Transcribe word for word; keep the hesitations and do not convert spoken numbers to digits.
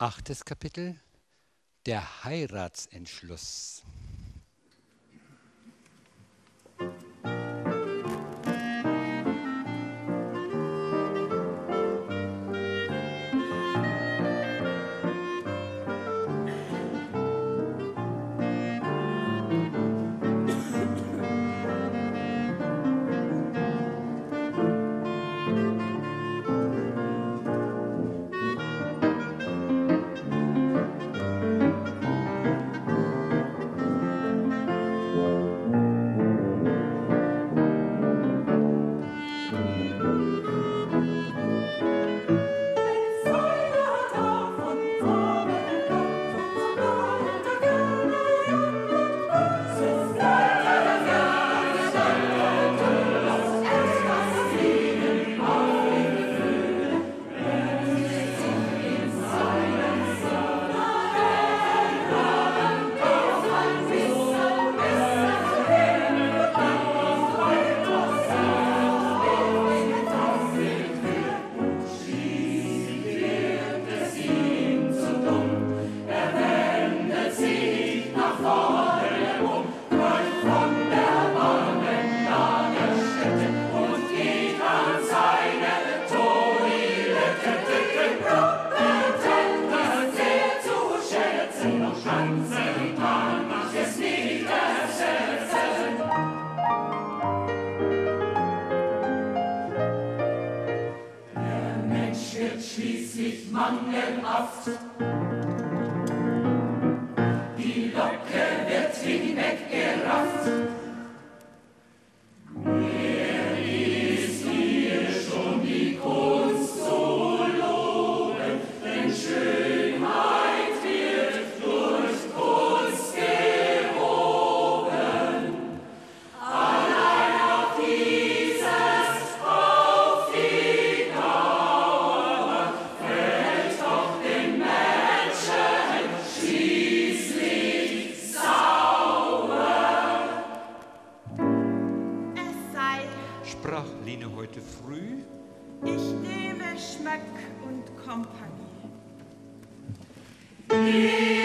Achtes Kapitel, der Heiratsentschluss. Schließlich mangelhaft. Die Locke wird hinweggerafft. Wer ist hier schon die Kunst zu loben? Denn Schönheit wird durch Kunst gehoben. Allein auf dieses, auf die Dauer fällt doch den Menschen schließlich sauer. Es sei, Sprach Lene heute früh, ich nehme Schmack und Kompanie. Die